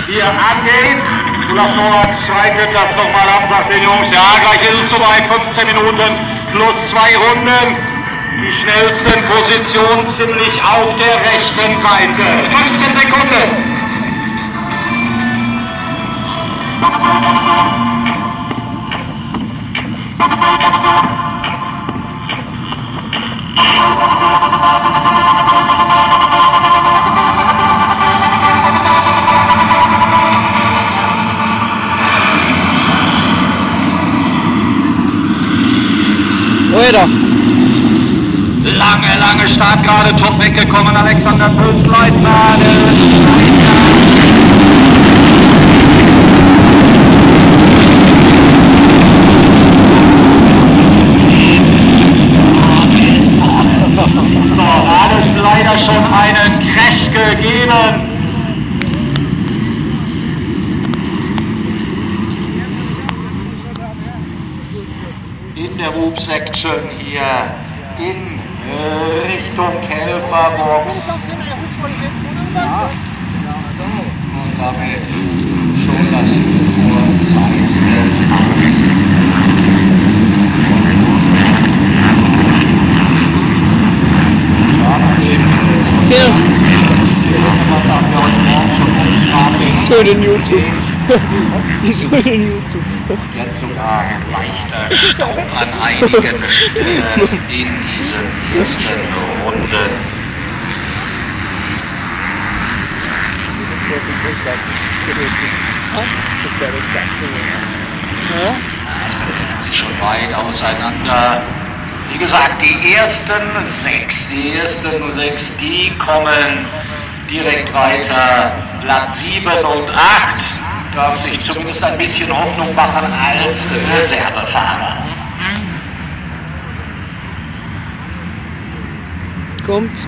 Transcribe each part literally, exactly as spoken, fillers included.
hier angeht. Olaf Norbert streitet das nochmal ab, sagt den Jungs, ja, gleich ist es vorbei, fünfzehn Minuten plus zwei Runden. Die schnellsten Positionen ziemlich auf der rechten Seite. fünfzehn Sekunden. Oder? Lange, lange Start gerade, top weggekommen, Alexander Pölzleitner. So, alles leider schon einen Crash gegeben. In der Loop-Section hier in äh, Richtung Kelferbox. Ja. Und damit schon das Ich höre den YouTube. Ich höre den YouTube. Jetzt sogar leichter Stau an einigen Stellen in diesen ersten Runden. Das sind sie schon weit auseinander. Wie gesagt, die ersten sechs, die ersten sechs, die kommen direkt weiter. Platz sieben und acht darf sich zumindest ein bisschen Hoffnung machen als Reservefahrer. Kommt.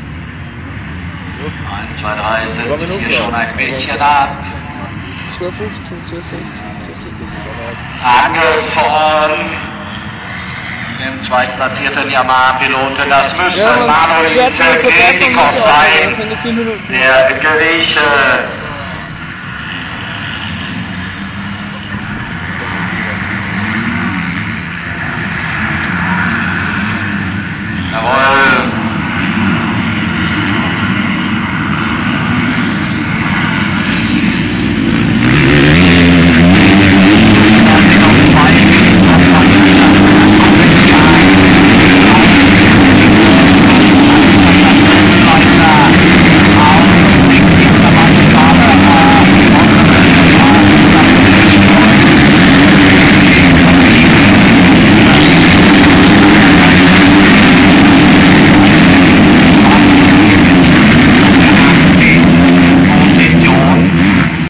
eins, zwei, drei setzt sich hier schon ein bisschen ab. zwei fünfzehn, zwei sechzehn, zwei siebzehn. Angefahren. Dem zweitplatzierten Yamaha-Piloten, das müsste Ja, Manuel Grenikos sein, der Grieche.